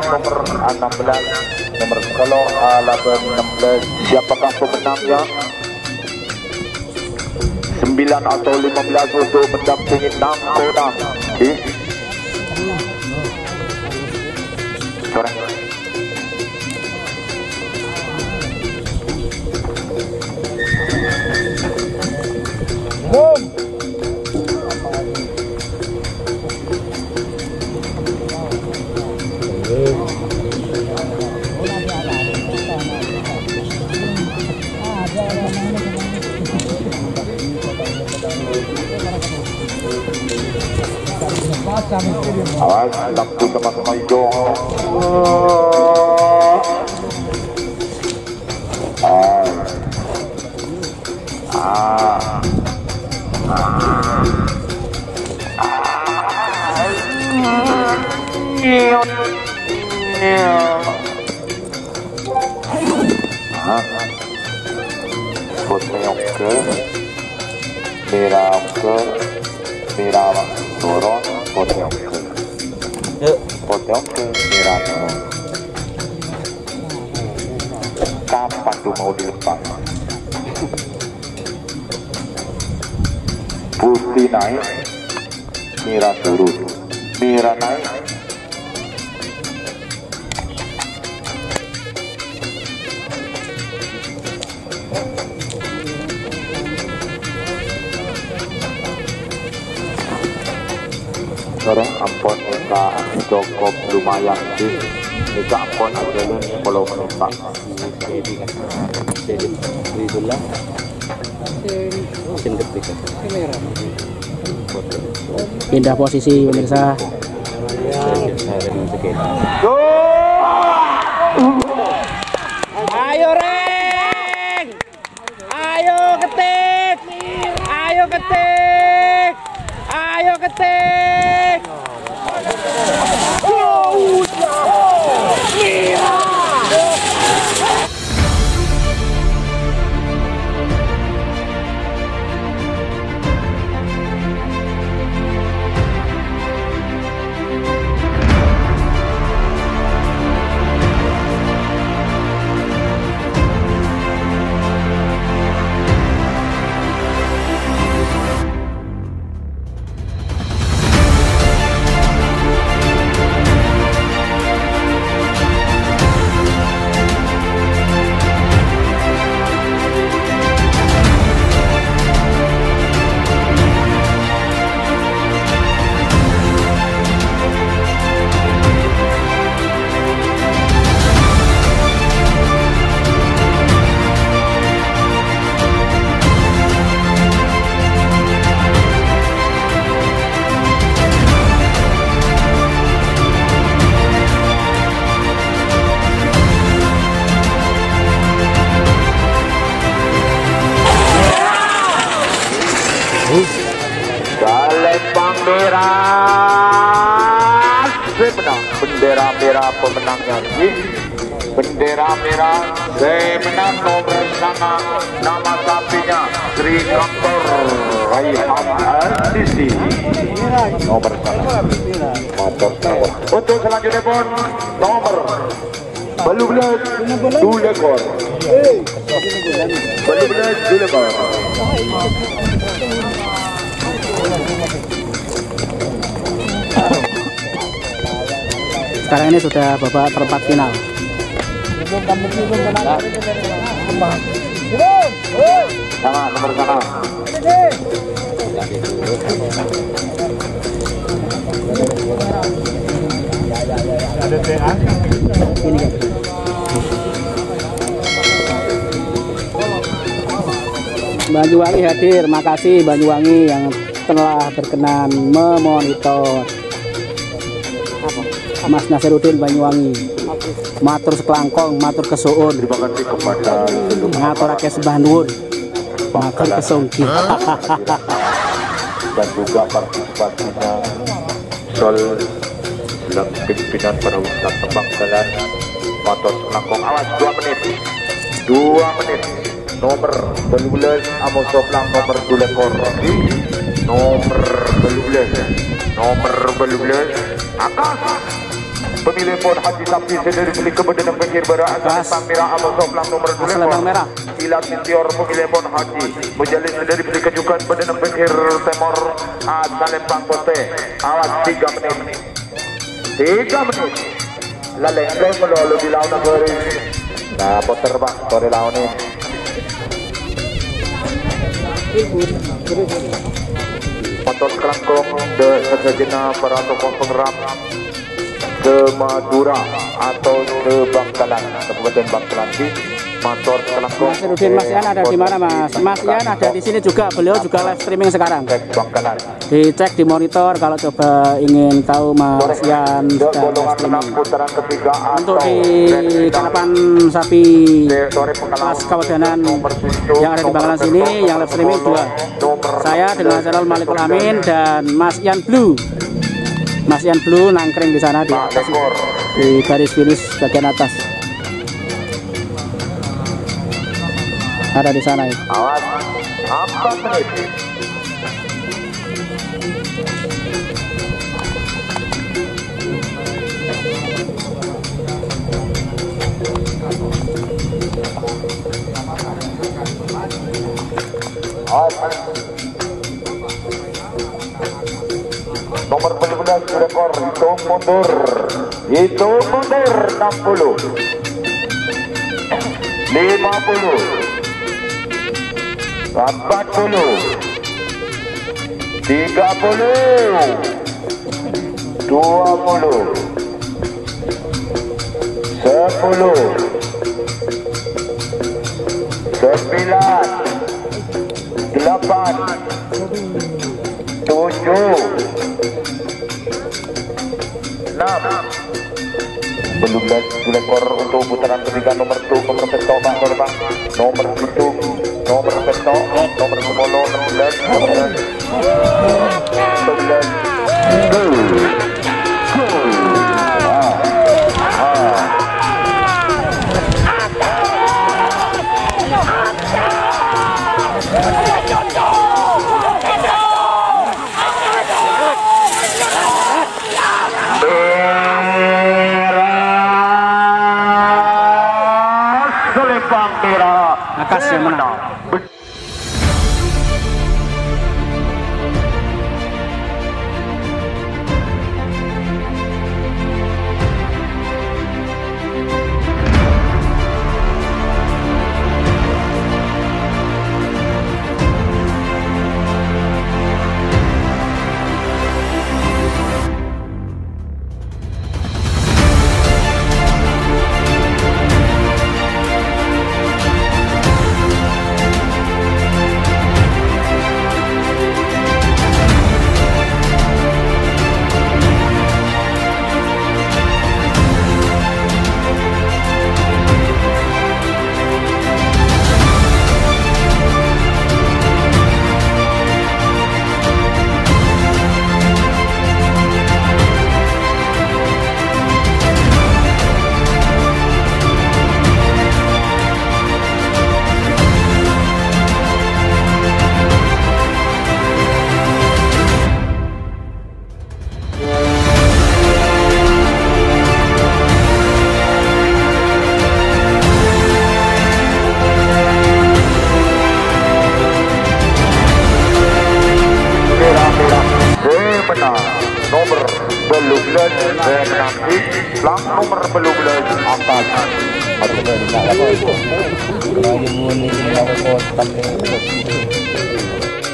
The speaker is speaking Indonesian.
nomor 16, nomor sekolah A8 16. Siapakah pemenangnya? 9 atau 15 untuk mendampingi 6 orang. Sorang. Boom. Awas, lampu sama-sama hijau. Putih oke, merah oke, merah turun, putih oke, putih oke, merah turun. Kapan tuh mau dilepas? Putih naik, merah turun, merah naik. Sekarang ampun muka cukup lumayan sih. Muka ampun ajalan 10 menit pak. Jadi itulah mesin ketik. Pindah posisi pemirsa. Ayo Reng, ayo ketik, ayo ketik, ayo ketik. Palembang merah, menang. Bendera merah pemenangnya. Bendera merah, menang nomor sana. Nama sapinya Sri Kantor Raihan Al-Sisi. Nomor sana. Motor tower. Untuk selanjutnya pun nomor 12 Dulekor. 12 Dulekor. Sekarang ini sudah babak perempat final. Sama nomor sana. Ini kan. Banyuwangi hadir, makasih Banyuwangi yang telah berkenan memonitor. Mas Nasiruddin Banyuwangi, matur sekelangkong, matur kesuun, Terima kasih kepada seluruh ngaturake sembah nuwun, matur kesungki. dan juga partisipasinya Sol dan pimpinan para ustaz Tembanggalan. Matur sekelangkong, awas 2 menit, 2 menit. Nomor 12 Amos Soflang, nomor 2 Koroni, nomor 12 atas Pemilih pun Haji Sapi sendiri beli ke badan pinggir berasal Bang Merah Abang Soplang nomor 2 Bang Merah. Kilat Sintior pemilih pun Haji menjalin sendiri beli kejukan badan pinggir Temor asal Bang Pote. Awas 3 menit. 3 menit. Laleng melulu di lawan negeri. Nah, Poter Bang, sore lawan ini. Motor kelangkong de sejena para tokoh penggerak ke Madura atau ke Bangkalan, Kabupaten Bangkalan di motor kelangkong. Mas Rudin, Mas Ian ada di mana Mas? Mas Ian ada di sini juga, beliau juga live streaming sekarang. Bangkalan. Dicek di monitor kalau coba ingin tahu Mas Ian sedang live streaming. Untuk di Kanapan Sapi Mas Kawedanan yang ada di Bangkalan sini, yang live streaming 2. Saya dengan channel Malikul Amin dan Mas Ian Blue. Mas Ian Blue nangkring di sana di atas, di garis finish bagian atas. Ada di sana. Awas, 4 menit. Nomor 15 rekor hitung mundur 60 50 40 30 20 10 9 8 7 belum lekor untuk putaran ketiga nomor 2 nomor petok Bang Korban nomor 7 nomor petok nomor 10 Akas yang menang. nomor 12 nanti lang nomor 12 atas atau